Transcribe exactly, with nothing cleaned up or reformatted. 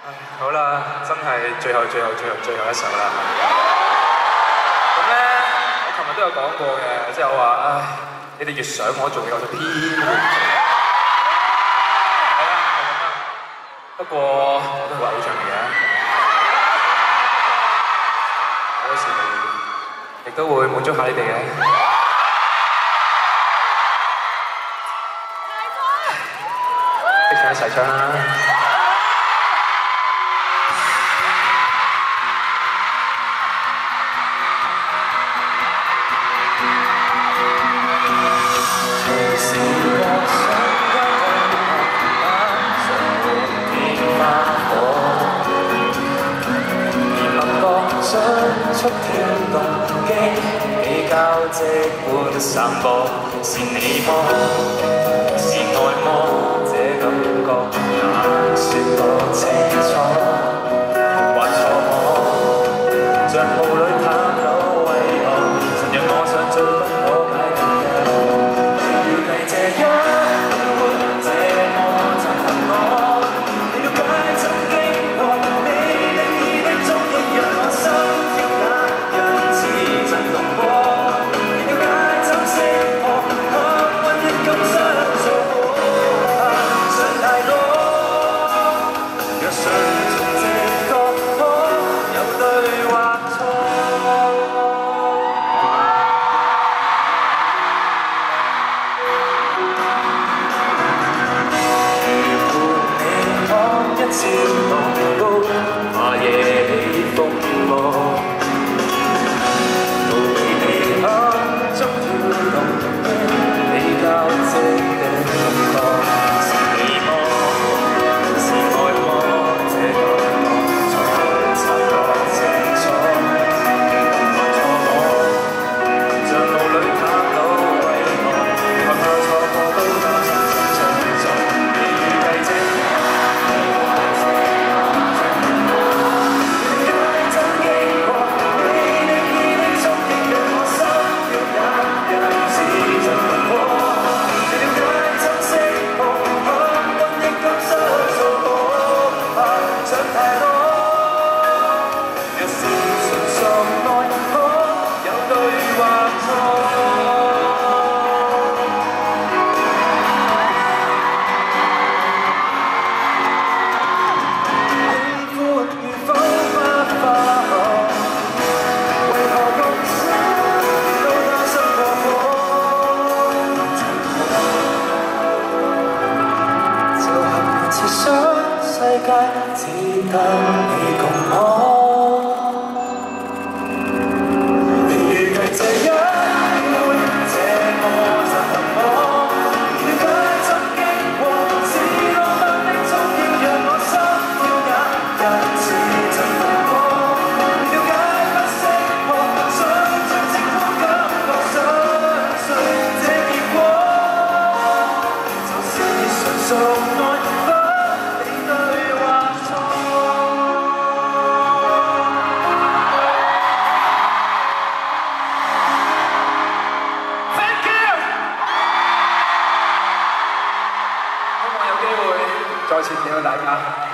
好啦，真係最後、最後、最後、最後一首啦。咁咧，我琴日都有講過嘅，即係我話，唉，你哋越想我做嘅，我就偏會唔做。係啊，係咁啊。不過我都係偶像嚟嘅，有時亦都會滿足下你哋嘅。即係一齊唱啦！速跳動機比較即管散播，是你麼？是愛麼？這感覺難說個清楚，還錯麼？像霧裏探討為何，曾讓我想最不可解的預計這一會這麼震撼我，你了解曾經過你定義的蹤影，讓我心。再次見到大家。